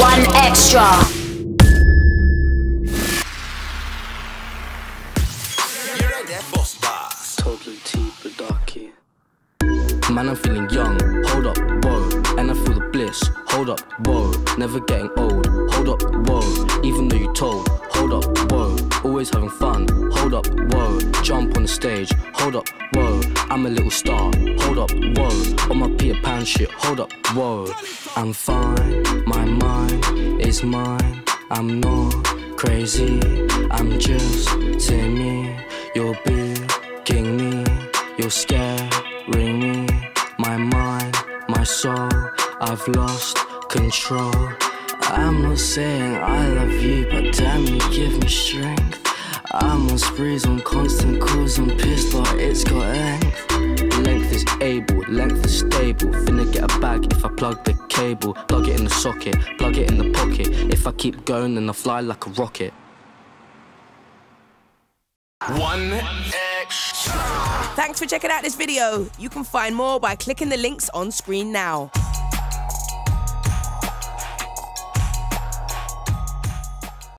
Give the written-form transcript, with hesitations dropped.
One extra. Toddla T Jimothy. Man, I'm feeling young, hold up, whoa. And I feel the bliss, hold up, whoa. Never getting old, hold up, whoa. Even though you told, hold up, whoa. Always having fun, hold up, whoa. Jump on the stage, hold up, whoa. I'm a little star, hold up, whoa. On my Peter Pan shit, hold up, whoa. I'm fine, my mind is mine. I'm not crazy, I'm just Timmy. You're bugging me, you're scaring me. My mind, my soul, I've lost control. I'm not saying I love you, but damn, you give me strength. I'm on sprees on constant calls, I'm pissed, but it's got length. Length is able, length is stable. Finna get a bag if I plug the cable. Plug it in the socket, plug it in the pocket. If I keep going, then I fly like a rocket. One extra. Thanks for checking out this video. You can find more by clicking the links on screen now.